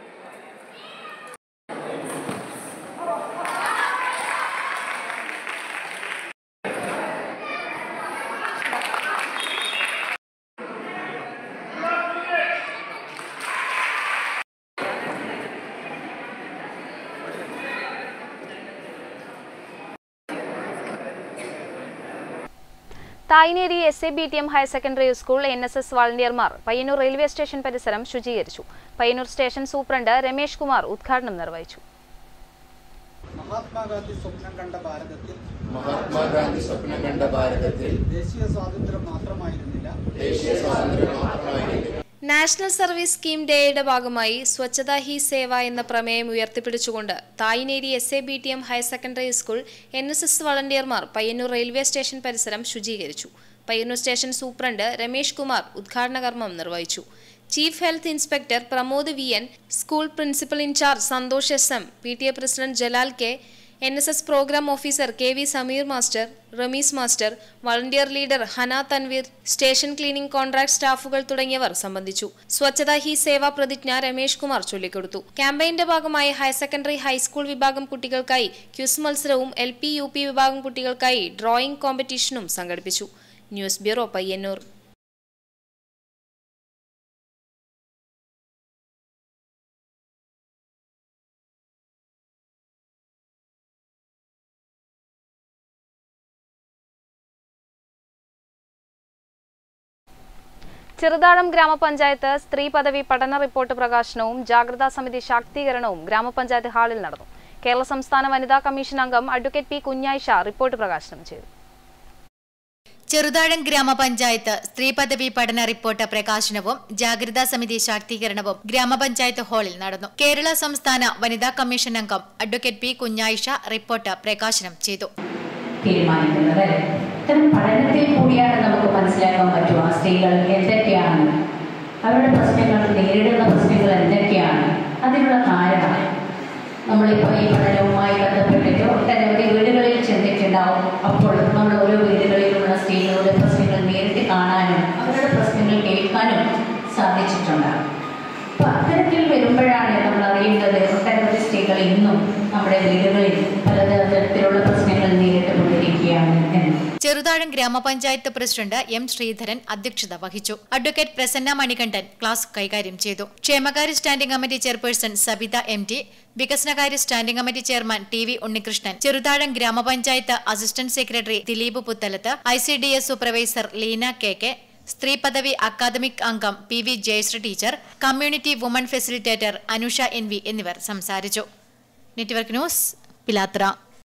Thayineri S A B T M higher secondary school N S S വളണ്ടിയർമാർ പയ്യന്നൂർ റെയിൽവേ സ്റ്റേഷൻ പരിസരം ശുചീകരിച്ചു. പയ്യന്നൂർ സ്റ്റേഷൻ സൂപ്രണ്ട് രമേഷ് കുമാർ ഉദ്ഘാടനം നിർവഹിച്ചു. മഹാത്മാഗാന്ധി സ്വപ്നം കണ്ട ഭാരതത്തിൽ മഹാത്മാഗാന്ധി സ്വപ്നം കണ്ട ഭാരതത്തിൽ ദേശീയ സ്വാതന്ത്ര്യം മാത്രമായിരുന്നില്ല ദേശീയ സ്വാതന്ത്ര്യം മാത്രമായിരുന്നില്ല നാഷണൽ സർവീസ് സ്കീം ഡേയുടെ ഭാഗമായി സ്വച്ഛതാ ഹി സേവ എന്ന പ്രമേയം ഉയർത്തിപ്പിടിച്ചുകൊണ്ട് Thayineri S A B T M higher secondary school N S S വളണ്ടിയർമാർ പയ്യന്നൂർ റെയിൽവേ സ്റ്റേഷൻ പരിസരം ശുചീകരിച്ചു. പയ്യന്നൂർ സ്റ്റേഷൻ സൂപ്രണ്ട് രമേഷ് കുമാർ ഉദ്ഘാടന കർമ്മം നിർവഹിച്ചു. Chief health inspector Pramod V N, school principal in charge Santhosh S M, P T A president Jalal K, N S S programme officer K V Sameer master, Rameez master, volunteer leader Hana Tanveer, station cleaning contract സ്റ്റാഫുകൾ തുടങ്ങിയവർ സംബന്ധിച്ചു. സ്വച്ഛതാ ഹി സേവ പ്രതിജ്ഞ രമേഷ് കുമാർ ചൊല്ലിക്കൊടുത്തു. ക്യാമ്പയിന്റെ ഭാഗമായി ഹയർ സെക്കൻഡറി ഹൈസ്കൂൾ വിഭാഗം കുട്ടികൾക്കായി quiz മത്സരവും എൽ പി യു പി വിഭാഗം കുട്ടികൾക്കായി ഡ്രോയിംഗ് കോമ്പറ്റീഷനും സംഘടിപ്പിച്ചു. News bureau, Payyanur. ചെറുതാഴം ഗ്രാമപഞ്ചായത്ത് സ്ത്രീ പദവി പഠന റിപ്പോർട്ട് പ്രകാശനവും ജാഗ്രതാ സമിതി ശാക്തീകരണവും ഗ്രാമപഞ്ചായത്ത് ഹാളിൽ നടന്നു. കേരള സംസ്ഥാന വനിതാ കമ്മീഷൻ അംഗം അഡ്വക്കേറ്റ് പി കുഞ്ഞായിഷ റിപ്പോർട്ട് പ്രകാശനം ചെയ്തു. ചെറുതാഴം ഗ്രാമപഞ്ചായത്ത് സ്ത്രീ പദവി പഠന റിപ്പോർട്ട് പ്രകാശനവും ജാഗ്രതാ സമിതി ശാക്തീകരണവും ഗ്രാമപഞ്ചായത്ത് ഹാളിൽ നടന്നു. കേരള സംസ്ഥാന വനിതാ കമ്മീഷൻ അംഗം അഡ്വക്കേറ്റ് പി കുഞ്ഞായിഷ റിപ്പോർട്ട് പ്രകാശനം ചെയ്തു. തീരുമാനിക്കുന്നത് ഇത്തരം പഠനത്തിൽ കൂടിയാണ് നമുക്ക് മനസ്സിലാക്കാൻ പറ്റുക സ്ത്രീകൾ എന്തൊക്കെയാണ്, അവരുടെ പ്രശ്നങ്ങൾ, നേരിടുന്ന പ്രശ്നങ്ങൾ എന്തൊക്കെയാണ്, അതിനുള്ള കാരണം. നമ്മളിപ്പോൾ ഈ പഠനവുമായി ബന്ധപ്പെട്ടിട്ട് ഒട്ടനവധി വീടുകളിൽ ചെന്നിട്ടുണ്ടാവും. അപ്പോൾ നമ്മൾ ഓരോ വീടുകളിലുള്ള സ്ത്രീകളുടെ പ്രശ്നങ്ങൾ നേരിട്ട് കാണാനും അവരുടെ പ്രശ്നങ്ങൾ കേൾക്കാനും സാധിച്ചിട്ടുണ്ടാകും. അപ്പോൾ അത്തരത്തിൽ വരുമ്പോഴാണ് നമ്മൾ അറിയേണ്ടത് ഒട്ടനവധി സ്ത്രീകൾ ഇന്നും നമ്മുടെ വീടുകളിൽ പലതരത്തിലുള്ള പ്രശ്നങ്ങൾ നേരിട്ടുകൊണ്ടിരിക്കുകയാണ് എന്ന്. ചെറുതാഴം ഗ്രാമപഞ്ചായത്ത് പ്രസിഡന്റ് എം ശ്രീധരൻ അധ്യക്ഷത വഹിച്ചു. അഡ്വക്കേറ്റ് പ്രസന്ന മണികണ്ഠൻ ക്ലാസ് കൈകാര്യം ചെയ്തു. ക്ഷേമകാര്യ standing committee chairperson Sabitha M T, വികസനകാര്യ standing committee chairman T V Unnikrishnan, Cheruthazham grama panchayat assistant secretary Dileep Puthalath, I C D S supervisor Leena K K, സ്ത്രീ പദവി അക്കാദമിക് അംഗം P V Jayasree teacher, community woman facilitator Anusha N V എന്നിവർ സംസാരിച്ചു. Network news, Pilathra.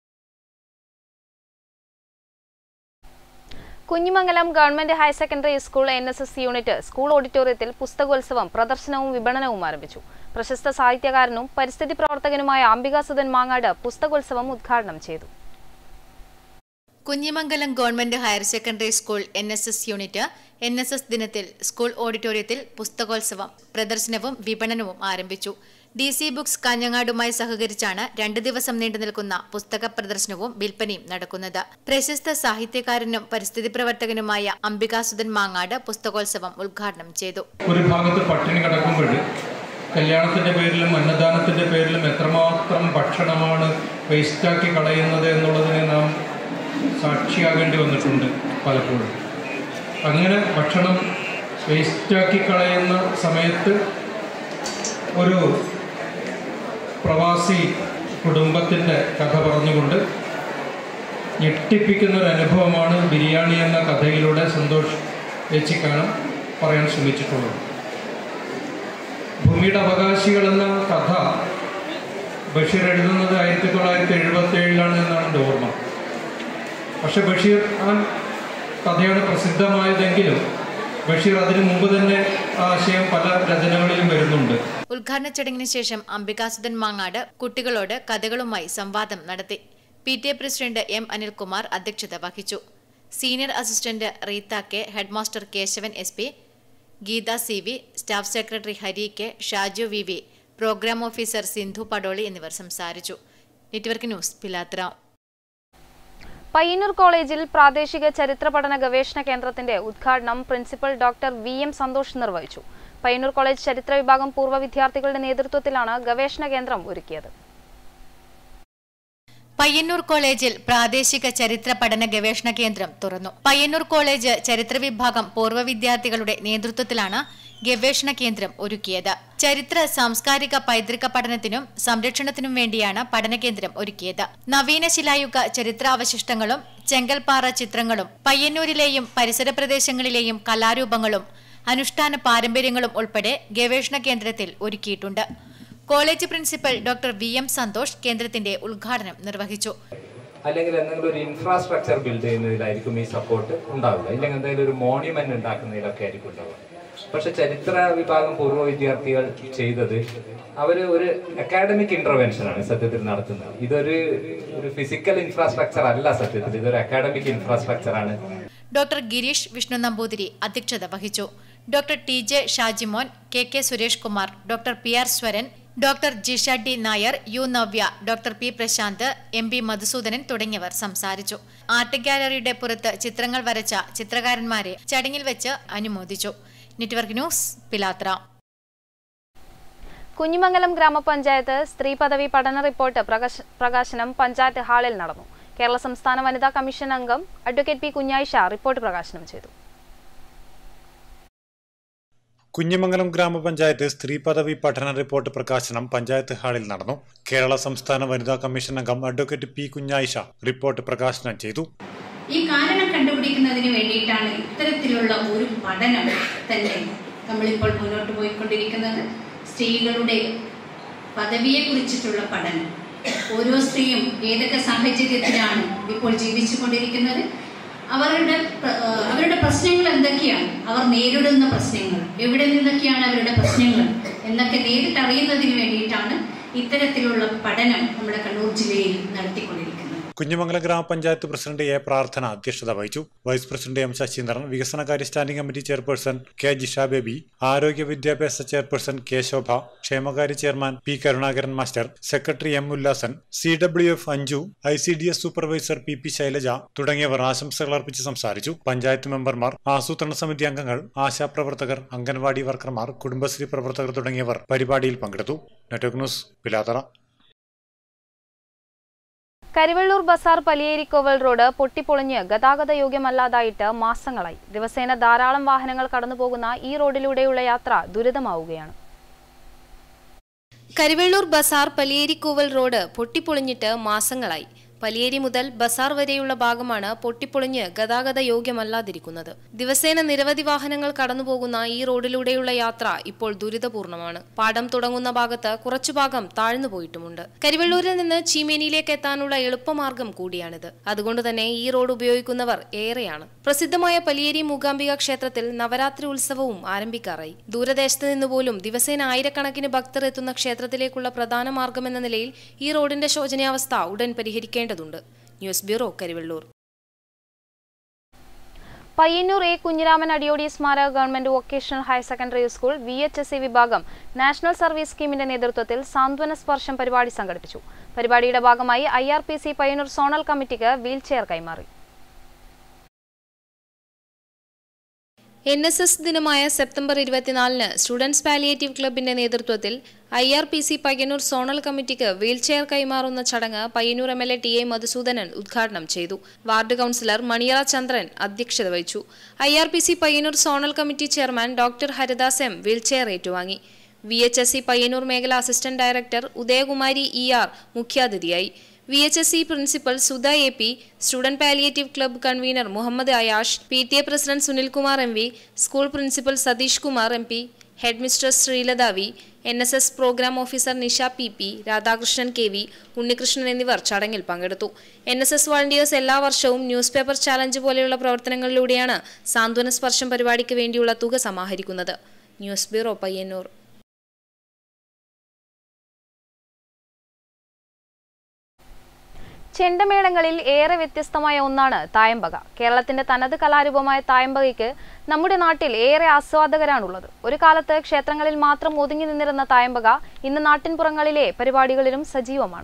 Kunhimangalam government higher secondary school N S S unit school ഓഡിറ്റോറിയത്തിൽ പുസ്തകോത്സവം പ്രദർശനവും വിപണനവും ആരംഭിച്ചു. പ്രശസ്ത സാഹിത്യകാരനും പരിസ്ഥിതി പ്രവർത്തകനുമായ അംബികാസുധൻ മാങ്ങാട് പുസ്തകോത്സവം ഉദ്ഘാടനം ചെയ്തു. Kunhimangalam government higher secondary school N S S unit N S S ദിനത്തിൽ സ്കൂൾ ഓഡിറ്റോറിയത്തിൽ പുസ്തകോത്സവം പ്രദർശനവും വിപണനവും ആരംഭിച്ചു. ഡി സി ബുക്സ് കാഞ്ഞങ്ങാടുമായി സഹകരിച്ചാണ് രണ്ട് ദിവസം നീണ്ടു നിൽക്കുന്ന പുസ്തക പ്രദർശനവും വിൽപ്പനയും നടക്കുന്നത്. പ്രശസ്ത സാഹിത്യകാരനും പരിസ്ഥിതി പ്രവർത്തകനുമായ അംബികാസുധൻ മാങ്ങാട് പുസ്തകോത്സവം ഉദ്ഘാടനം ചെയ്തു. ഒരു ഭാഗത്ത് പട്ടിണി കിടക്കുമ്പോൾ കല്യാണത്തിന്റെ പേരിലും അന്നദാനത്തിന്റെ പേരിലും എത്രമാത്രം ഭക്ഷണമാണ് വേസ്റ്റാക്കി കളയുന്നത് എന്നുള്ളതിനെ നാം സാക്ഷിയാകേണ്ടി വന്നിട്ടുണ്ട് പലപ്പോഴും. അങ്ങനെ ഭക്ഷണം വേസ്റ്റാക്കി കളയുന്ന സമയത്ത് ഒരു പ്രവാസി കുടുംബത്തിൻ്റെ കഥ പറഞ്ഞുകൊണ്ട് ഞെട്ടിപ്പിക്കുന്ന ഒരു അനുഭവമാണ് ബിരിയാണി എന്ന കഥയിലൂടെ സന്തോഷ് ഏച്ചിക്കാനം പറയാൻ ശ്രമിച്ചിട്ടുള്ളത്. ഭൂമിയുടെ അവകാശികൾ എന്ന കഥ ബഷീർ എഴുതുന്നത് ആയിരത്തി തൊള്ളായിരത്തി എഴുപത്തി ഏഴിലാണ് എന്നാണ് എൻ്റെ ഓർമ്മ. പക്ഷെ ബഷീർ ആ കഥയാണ് പ്രസിദ്ധമായതെങ്കിലും ബഷീർ അതിനു മുമ്പ് തന്നെ ആ ആശയം പല രചനകളിലും വരുന്നുണ്ട്. ഉദ്ഘാടന ചടങ്ങിന് ശേഷം അംബികാസുധൻ മാങ്ങാട് കുട്ടികളോട് കഥകളുമായി സംവാദം നടത്തി. P T A president M Anilkumar അധ്യക്ഷത വഹിച്ചു. Senior assistant Reetha K, headmaster Keshavan S P, Geetha C V, staff secretary Hari K, Shaju V V, programme officer Sindhu Padoli എന്നിവർ സംസാരിച്ചു. നെറ്റ്വർക്ക് ന്യൂസ് പിലാത്ര. പയ്യന്നൂർ കോളേജിൽ പ്രാദേശിക ചരിത്ര പഠന ഗവേഷണ കേന്ദ്രത്തിന്റെ ഉദ്ഘാടനം principal doctor V M Santhosh നിർവഹിച്ചു. പയ്യന്നൂർ കോളേജ് ചരിത്ര വിഭാഗം പൂർവ്വ വിദ്യാർത്ഥികളുടെ നേതൃത്വത്തിലാണ് ഗവേഷണ കേന്ദ്രം ഒരുക്കിയത്. പയ്യന്നൂർ കോളേജിൽ പ്രാദേശിക ചരിത്ര പഠന ഗവേഷണ കേന്ദ്രം തുറന്നു. പയ്യന്നൂർ കോളേജ് ചരിത്ര വിഭാഗം പൂർവ്വ വിദ്യാർത്ഥികളുടെ നേതൃത്വത്തിലാണ് ഗവേഷണ കേന്ദ്രം ഒരുക്കിയത്. ചരിത്ര സാംസ്കാരിക പൈതൃക പഠനത്തിനും സംരക്ഷണത്തിനും വേണ്ടിയാണ് പഠനകേന്ദ്രം ഒരുക്കിയത്. നവീന ശിലായുഗ ചരിത്രാവശിഷ്ടങ്ങളും ചെങ്കൽപ്പാറ ചിത്രങ്ങളും പയ്യന്നൂരിലെയും പരിസര പ്രദേശങ്ങളിലെയും കലാരൂപങ്ങളും അനുഷ്ഠാന പാരമ്പര്യങ്ങളും ഉൾപ്പെടെ ഗവേഷണ കേന്ദ്രത്തിൽ ഒരുക്കിയിട്ടുണ്ട്. College principal doctor V M Santhosh കേന്ദ്രത്തിന്റെ ഉദ്ഘാടനം നിർവഹിച്ചു. അല്ലെങ്കിൽ എന്തെങ്കിലും ഒരു ഇൻഫ്രാസ്ട്രക്ചർ ബിൽഡ് ചെയ്യുന്നതിലായിരിക്കും ഈ സപ്പോർട്ട് ഉണ്ടാവുക, ഇല്ലെങ്കിൽ എന്തെങ്കിലും ഒരു മോണ്യുമെന്റ് ഉണ്ടാക്കുന്നതിലൊക്കെ ആയിരിക്കും ഉണ്ടാവുക. പക്ഷെ ചരിത്ര വിഭാഗം പൂർവ്വ വിദ്യാർത്ഥികൾ ചെയ്തത് അവര് ഒരു അക്കാഡമിക് ഇന്റർവെൻഷനാണ് സത്യത്തിൽ നടത്തുന്നത്. ഇതൊരു ഒരു ഫിസിക്കൽ ഇൻഫ്രാസ്ട്രക്ചർ അല്ല, സത്യത്തിൽ ഇതൊരു അക്കാഡമിക് ഇൻഫ്രാസ്ട്രക്ചർ ആണ്. ഡോക്ടർ ഗിരീഷ് വിഷ്ണു നമ്പൂതിരി അധ്യക്ഷത വഹിച്ചു. Doctor T J Shajimon, K K Suresh Kumar, doctor P R Swaran, doctor Jisha D Nair, U Navya, doctor P Prashanth, M P Madhusoodanan തുടങ്ങിയവർ സംസാരിച്ചു. ആർട്ട് ഗാലറിയുടെ പുറത്ത് ചിത്രങ്ങൾ വരച്ച ചിത്രകാരന്മാരെ ചടങ്ങിൽ വെച്ച് അനുമോദിച്ചു. Network news Pilathra. കുഞ്ഞിമംഗലം ഗ്രാമപഞ്ചായത്ത് സ്ത്രീ പദവി പഠന റിപ്പോർട്ട് പ്രകാശനം പഞ്ചായത്ത് ഹാളിൽ നടന്നു. കേരള സംസ്ഥാന വനിതാ കമ്മീഷൻ അംഗം അഡ്വക്കേറ്റ് പി കുഞ്ഞായിഷ റിപ്പോർട്ട് പ്രകാശനം ചെയ്തു. കുഞ്ഞിമംഗലം ഗ്രാമപഞ്ചായത്ത് സ്ത്രീ പദവി പഠന റിപ്പോർട്ട് പ്രകാശനം പഞ്ചായത്ത് ഹാളിൽ നടന്നു. കേരള സംസ്ഥാന വനിതാ കമ്മീഷൻ അംഗം അഡ്വക്കേറ്റ് പി കുഞ്ഞായിഷ റിപ്പോർട്ട് പ്രകാശനം ചെയ്തു. ഈ കാരണം കണ്ടുപിടിക്കുന്നതിന് വേണ്ടിയിട്ടാണ് ഇത്തരത്തിലുള്ള ഒരു പഠനം തന്നെ നമ്മളിപ്പോൾ മുന്നോട്ട് പോയിക്കൊണ്ടിരിക്കുന്നത്. സ്ത്രീകളുടെ പദവിയെ കുറിച്ചിട്ടുള്ള പഠനം, ഓരോ സ്ത്രീയും ഏതൊക്കെ സാഹചര്യത്തിലാണ് ഇപ്പോൾ ജീവിച്ചുകൊണ്ടിരിക്കുന്നത്, അവരുടെ അവരുടെ പ്രശ്നങ്ങൾ എന്തൊക്കെയാണ്, അവർ നേരിടുന്ന പ്രശ്നങ്ങൾ, എവിടെ നിന്നൊക്കെയാണ് അവരുടെ പ്രശ്നങ്ങൾ എന്നൊക്കെ നേരിട്ടറിയുന്നതിന് വേണ്ടിയിട്ടാണ് ഇത്തരത്തിലുള്ള പഠനം നമ്മുടെ കണ്ണൂർ ജില്ലയിൽ നടത്തിക്കൊണ്ടിരിക്കുന്നത്. കുഞ്ഞിമംഗലം ഗ്രാമപഞ്ചായത്ത് പ്രസിഡന്റ് എ പ്രാർത്ഥന അധ്യക്ഷത വഹിച്ചു. വൈസ് പ്രസിഡന്റ് എം ശശീന്ദ്രൻ, വികസനകാര്യ standing committee chairperson K Jisha Baby, ആരോഗ്യ വിദ്യാഭ്യാസ ചെയർപേഴ്സൺ കെ ശോഭ, ക്ഷേമകാര്യ chairman P Karunakaran master, secretary M Ullasan, C W F Anju, I C D S supervisor P P Shailaja തുടങ്ങിയവർ ആശംസകൾ അർപ്പിച്ച് സംസാരിച്ചു. പഞ്ചായത്ത് മെമ്പർമാർ, ആസൂത്രണ സമിതി അംഗങ്ങൾ, ആശാപ്രവർത്തകർ, അംഗൻവാടി വർക്കർമാർ, കുടുംബശ്രീ പ്രവർത്തകർ തുടങ്ങിയവർ പരിപാടിയിൽ പങ്കെടുത്തു. Network news Pilathara. Karivellur Bazar Paliyerikoval road പൊട്ടിപ്പൊളിഞ്ഞ് ഗതാഗത യോഗ്യമല്ലാതായിട്ട് മാസങ്ങളായി. ദിവസേന ധാരാളം വാഹനങ്ങൾ കടന്നുപോകുന്ന ഈ റോഡിലൂടെയുള്ള യാത്ര ദുരിതമാവുകയാണ്. കരിവെള്ളൂർ ബസാർ പലിയേരിക്കോവൽ റോഡ് പൊട്ടിപ്പൊളിഞ്ഞിട്ട് മാസങ്ങളായി. പലിയേരി മുതൽ ബസാർ വരെയുള്ള ഭാഗമാണ് പൊട്ടിപ്പൊളിഞ്ഞ് ഗതാഗത യോഗ്യമല്ലാതിരിക്കുന്നത്. ദിവസേന നിരവധി വാഹനങ്ങൾ കടന്നുപോകുന്ന ഈ റോഡിലൂടെയുള്ള യാത്ര ഇപ്പോൾ ദുരിതപൂർണമാണ്. പാടം തുടങ്ങുന്ന ഭാഗത്ത് കുറച്ചു ഭാഗം താഴ്ന്നു പോയിട്ടുമുണ്ട്. കരിവെള്ളൂരിൽ നിന്ന് ചീമേനിയിലേക്ക് എത്താനുള്ള എളുപ്പമാർഗം കൂടിയാണിത്. അതുകൊണ്ട് തന്നെ ഈ റോഡ് ഉപയോഗിക്കുന്നവർ ഏറെയാണ്. പ്രസിദ്ധമായ പലിയേരി മൂകാംബിക ക്ഷേത്രത്തിൽ നവരാത്രി ഉത്സവവും ആരംഭിക്കാറായി. ദൂരദേശത്ത് നിന്നുപോലും ദിവസേന ആയിരക്കണക്കിന് ഭക്തർ എത്തുന്ന ക്ഷേത്രത്തിലേക്കുള്ള പ്രധാന മാർഗമെന്ന നിലയിൽ ഈ റോഡിന്റെ ശോചനീയാവസ്ഥ ഉടൻ പരിഹരിക്കേണ്ടതുണ്ട്. News bureau, Karivellur. Payyanur A Kunhiraman Adiyodi സ്മാരക government vocational higher secondary school V H S C വിഭാഗം നാഷണൽ സർവീസ് സ്കീമിന്റെ നേതൃത്വത്തിൽ സാന്ത്വന സ്പർശം പരിപാടി സംഘടിപ്പിച്ചു. പരിപാടിയുടെ ഭാഗമായി I R P C Payyanur zonal കമ്മിറ്റിക്ക് വീൽ ചെയർ കൈമാറി. എൻ എസ് എസ് ദിനമായ സെപ്റ്റംബർ ഇരുപത്തിനാലിന് സ്റ്റുഡൻസ് പാലിയേറ്റീവ് ക്ലബിന്റെ നേതൃത്വത്തിൽ I R P C Payyanur zonal കമ്മിറ്റിക്ക് വീൽ ചെയർ കൈമാറുന്ന ചടങ്ങ് Payyanur M L A T A Madhusoodanan ഉദ്ഘാടനം ചെയ്തു. വാർഡ് കൌൺസിലർ മണിയറ ചന്ദ്രൻ അധ്യക്ഷത വഹിച്ചു. I R P C Payyanur zonal committee chairman doctor Haridas M wheelchair ഏറ്റുവാങ്ങി. V H S C Payyanur മേഖല assistant director Udayakumari E R മുഖ്യാതിഥിയായി. V H S C principal Sudha A P, student palliative club convener Muhammad Ayash, P T A president Sunilkumar M V, school principal Satheesh Kumar M P, headmistress Sreelatha V, N S S programme officer Nisha P P, Radhakrishnan K V, Unnikrishnan എന്നിവർ ചടങ്ങിൽ പങ്കെടുത്തു. N S S volunteers എല്ലാ വർഷവും news paper challenge പോലെയുള്ള പ്രവർത്തനങ്ങളിലൂടെയാണ് സാന്ത്വന സ്പർശം പരിപാടിക്ക് വേണ്ടിയുള്ള തുക സമാഹരിക്കുന്നത്. News bureau, Payyanur. ചെണ്ടമേളങ്ങളിൽ ഏറെ വ്യത്യസ്തമായ ഒന്നാണ് തായമ്പക. കേരളത്തിന്റെ തനത് കലാരൂപമായ തായമ്പകയ്ക്ക് നമ്മുടെ നാട്ടിൽ ഏറെ ആസ്വാദകരാണുള്ളത്. ഒരു കാലത്ത് ക്ഷേത്രങ്ങളിൽ മാത്രം ഒതുങ്ങി നിന്നിരുന്ന തായമ്പക ഇന്ന് നാട്ടിൻപുറങ്ങളിലെ പരിപാടികളിലും സജീവമാണ്.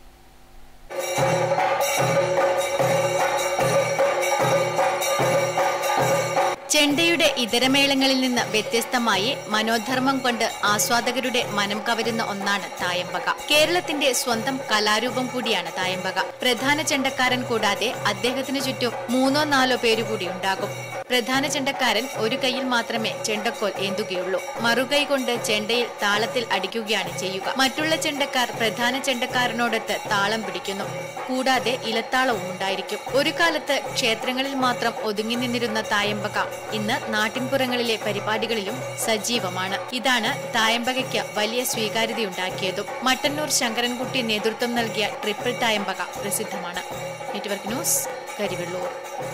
ചെണ്ടയുടെ ഇതരമേളങ്ങളിൽ നിന്ന് വ്യത്യസ്തമായി മനോധർമ്മം കൊണ്ട് ആസ്വാദകരുടെ മനം കവരുന്ന ഒന്നാണ് തായമ്പക. കേരളത്തിന്റെ സ്വന്തം കലാരൂപം കൂടിയാണ് തായമ്പക. പ്രധാന ചെണ്ടക്കാരൻ കൂടാതെ അദ്ദേഹത്തിന് ചുറ്റും മൂന്നോ നാലോ പേരുകൂടി ഉണ്ടാകും. പ്രധാന ചെണ്ടക്കാരൻ ഒരു കൈയിൽ മാത്രമേ ചെണ്ടക്കോൽ ഏന്തുകയുള്ളൂ. മറുകൈ കൊണ്ട് ചെണ്ടയിൽ താളത്തിൽ അടിക്കുകയാണ് ചെയ്യുക. മറ്റുള്ള ചെണ്ടക്കാർ പ്രധാന ചെണ്ടക്കാരനോടൊത്ത് താളം പിടിക്കുന്നു. കൂടാതെ ഇലത്താളവും ഉണ്ടായിരിക്കും. ഒരു കാലത്ത് ക്ഷേത്രങ്ങളിൽ മാത്രം ഒതുങ്ങി നിന്നിരുന്ന തായമ്പക ഇന്ന് നാട്ടിൻപുറങ്ങളിലെ പരിപാടികളിലും സജീവമാണ്. ഇതാണ് തായമ്പകയ്ക്ക് വലിയ സ്വീകാര്യതയുണ്ടാക്കിയതും. മട്ടന്നൂർ ശങ്കരൻകുട്ടി നേതൃത്വം നൽകിയ ട്രിപ്പിൾ തായമ്പക പ്രസിദ്ധമാണ്. Network news, Karivellur.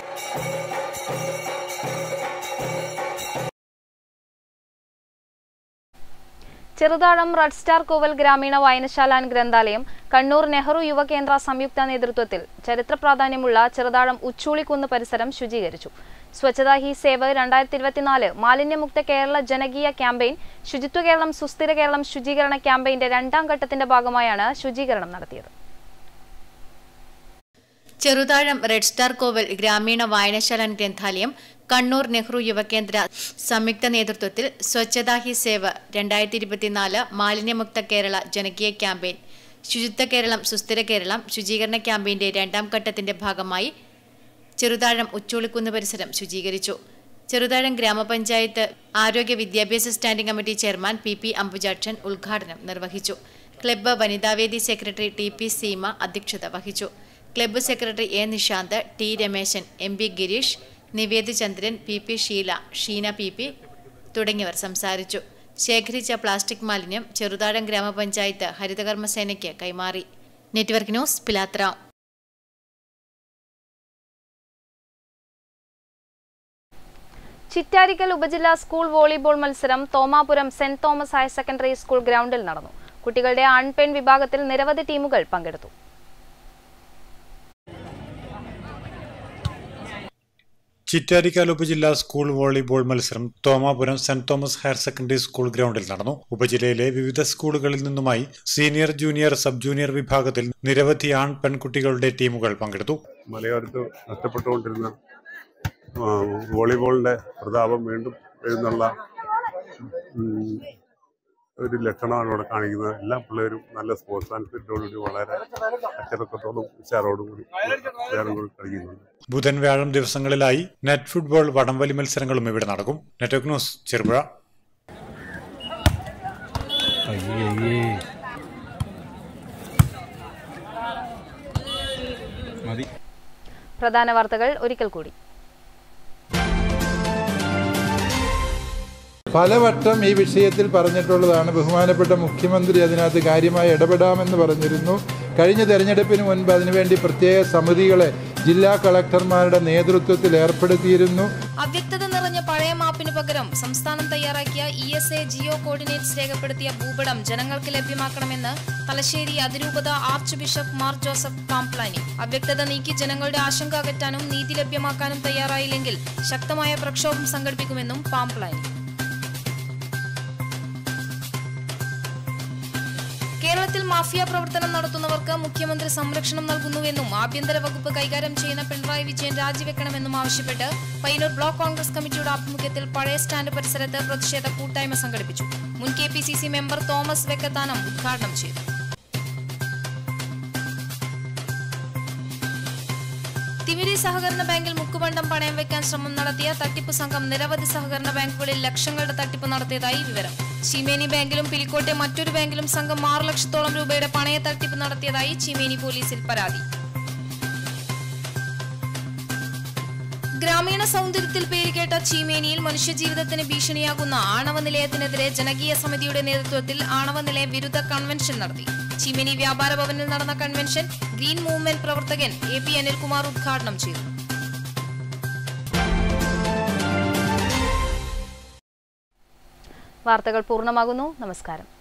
Cheruthazham red star Koval ഗ്രാമീണ വായനശാല ഗ്രന്ഥാലയം, കണ്ണൂർ നെഹ്റു യുവകേന്ദ്ര സംയുക്ത നേതൃത്വത്തിൽ ചരിത്ര പ്രാധാന്യമുള്ള ചെറുതാഴം ഉച്ചൂളിക്കുന്ന് പരിസരം ശുചീകരിച്ചു. സ്വച്ഛതാ ഹി സേവ രണ്ടായിരത്തി ഇരുപത്തിനാല് മാലിന്യമുക്ത കേരള ജനകീയ ക്യാമ്പയിൻ, ശുചിത്വ കേരളം സുസ്ഥിര കേരളം ശുചീകരണ ക്യാമ്പയിന്റെ രണ്ടാം ഘട്ടത്തിന്റെ ഭാഗമായാണ് ശുചീകരണം നടത്തിയത്. ചെറുതാഴം റെഡ് സ്റ്റാർ കോവൽ ഗ്രാമീണ വായനശാല ഗ്രന്ഥാലയം, കണ്ണൂർ നെഹ്റു യുവകേന്ദ്ര സംയുക്ത നേതൃത്വത്തിൽ സ്വച്ഛതാ ഹി സേവ രണ്ടായിരത്തി ഇരുപത്തിനാല് മാലിന്യമുക്ത കേരള ജനകീയ ക്യാമ്പയിൻ, ശുചിത്വ കേരളം സുസ്ഥിര കേരളം ശുചീകരണ ക്യാമ്പയിന്റെ രണ്ടാം ഘട്ടത്തിന്റെ ഭാഗമായി ചെറുതാഴം ഉച്ചോളിക്കുന്ന് പരിസരം ശുചീകരിച്ചു. ചെറുതാഴം ഗ്രാമപഞ്ചായത്ത് ആരോഗ്യ വിദ്യാഭ്യാസ standing committee chairman P P Ambujakshan ഉദ്ഘാടനം നിർവഹിച്ചു. ക്ലബ്ബ് വനിതാവേദി സെക്രട്ടറി ടി പി സീമ അധ്യക്ഷത വഹിച്ചു. Club secretary A Nishanth, T Rameshan, M B Girish, Nived Chandran, P P Sheela, Sheena P P തുടങ്ങിയവർ സംസാരിച്ചു. ശേഖരിച്ച പ്ലാസ്റ്റിക് മാലിന്യം ചെറുതാഴം ഗ്രാമപഞ്ചായത്ത് ഹരിതകർമ്മസേനയ്ക്ക് കൈമാറി. നെറ്റ്വർക്ക് ന്യൂസ്, പിലാത്ര. ചിറ്റാരിക്കൽ ഉപജില്ലാ സ്കൂൾ വോളിബോൾ മത്സരം Thomapuram Saint Thomas higher secondary school ഗ്രൗണ്ടിൽ നടന്നു. കുട്ടികളുടെ ആൺ പെൺ വിഭാഗത്തിൽ നിരവധി ടീമുകൾ പങ്കെടുത്തു. ചിറ്റാരിക്കാൽ ഉപജില്ലാ സ്കൂൾ വോളിബോൾ മത്സരം Thomapuram Saint Thomas higher secondary school ഗ്രൗണ്ടിൽ നടന്നു. ഉപജില്ലയിലെ വിവിധ സ്കൂളുകളിൽ നിന്നുമായി സീനിയർ, ജൂനിയർ, സബ് ജൂനിയർ വിഭാഗത്തിൽ നിരവധി ആൺ പെൺകുട്ടികളുടെ ടീമുകൾ പങ്കെടുത്തു. മലയോരത്ത് നഷ്ടപ്പെട്ടുകൊണ്ടിരുന്ന വോളിബോളിന്റെ പ്രതാപം വീണ്ടും എഴുന്നുള്ള ഒരു ലക്ഷണമാണ് ഇവിടെ കാണിക്കുന്നത്. എല്ലാ പിള്ളേരും നല്ല സ്പോർട്സ് മാൻസ്പിരിറ്റോടുകൂടി വളരെ അച്ചടക്കത്തോടും ഉഷാറോടും കൂടി കളിക്കുന്നുണ്ട്. ബുധൻ, വ്യാഴം ദിവസങ്ങളിലായി നെറ്റ് ഫുട്ബോൾ, വടംവലി മത്സരങ്ങളും ഇവിടെ നടക്കും. Network news, Cherupuzha. പ്രധാന വാർത്തകൾ ഒരിക്കൽ കൂടി. പലവട്ടം ഈ വിഷയത്തിൽ പറഞ്ഞിട്ടുള്ളതാണ്. ബഹുമാനപ്പെട്ട മുഖ്യമന്ത്രി അതിനകത്ത് കാര്യമായി ഇടപെടാമെന്ന് പറഞ്ഞിരുന്നു. കഴിഞ്ഞ തെരഞ്ഞെടുപ്പിന് മുൻപ് അതിനുവേണ്ടി പ്രത്യേക സമിതികളെ ജില്ലാ കളക്ടർമാരുടെ നേതൃത്വത്തിൽ ഏർപ്പെടുത്തിയിരുന്നു. അവ്യക്തത നിറഞ്ഞ പഴയ മാപ്പിന് പകരം സംസ്ഥാനം തയ്യാറാക്കിയ E S A geo coordinates രേഖപ്പെടുത്തിയ ഭൂപടം ജനങ്ങൾക്ക് ലഭ്യമാക്കണമെന്ന് തലശ്ശേരി അതിരൂപത archbishop Mar Joseph Pamplany. അവ്യക്തത നീക്കി ജനങ്ങളുടെ ആശങ്ക അകറ്റാനും നീതി ലഭ്യമാക്കാനും തയ്യാറായില്ലെങ്കിൽ ശക്തമായ പ്രക്ഷോഭം സംഘടിപ്പിക്കുമെന്നും പാംപ്ലാനി. കേരളത്തിൽ മാഫിയ പ്രവർത്തനം നടത്തുന്നവർക്ക് മുഖ്യമന്ത്രി സംരക്ഷണം നൽകുന്നുവെന്നും ആഭ്യന്തര വകുപ്പ് കൈകാര്യം ചെയ്യുന്ന പിണറായി വിജയൻ രാജിവെക്കണമെന്നും ആവശ്യപ്പെട്ട് പയ്യന്നൂർ ബ്ലോക്ക് കോൺഗ്രസ് കമ്മിറ്റിയുടെ ആഭിമുഖ്യത്തിൽ പഴയ സ്റ്റാൻഡ് പരിസരത്ത് പ്രതിഷേധ കൂട്ടായ്മ സംഘടിപ്പിച്ചു. മുൻ K P C C member Thomas Vekkathanam ഉദ്ഘാടനം ചെയ്തു. തിമിരി സഹകരണ ബാങ്കിൽ മുക്കുപണ്ടം പണയം വെക്കാൻ ശ്രമം നടത്തിയ തട്ടിപ്പ് സംഘം നിരവധി സഹകരണ ബാങ്കുകളിൽ ലക്ഷങ്ങളുടെ തട്ടിപ്പ് നടത്തിയതായി വിവരം. ചീമേനി ബാങ്കിലും പിലിക്കോട്ടെ മറ്റൊരു ബാങ്കിലും സംഘം ആറ് ലക്ഷത്തോളം രൂപയുടെ പണയ തട്ടിപ്പ് നടത്തിയതായി ചീമേനി പോലീസിൽ പരാതി. ഗ്രാമീണ സൗന്ദര്യത്തിൽ പേരുകേട്ട ചീമേനിയിൽ മനുഷ്യജീവിതത്തിന് ഭീഷണിയാകുന്ന ആണവ നിലയത്തിനെതിരെ ജനകീയ സമിതിയുടെ നേതൃത്വത്തിൽ ആണവ നിലയ വിരുദ്ധ കൺവെൻഷൻ നടത്തി. ചീമേനി വ്യാപാര ഭവനിൽ നടന്ന കൺവെൻഷൻ ഗ്രീൻ മൂവ്മെന്റ് പ്രവർത്തകൻ എ പി അനിൽകുമാർ ഉദ്ഘാടനം ചെയ്തു. വാർത്തകൾ പൂർണ്ണമാകുന്നു. നമസ്കാരം.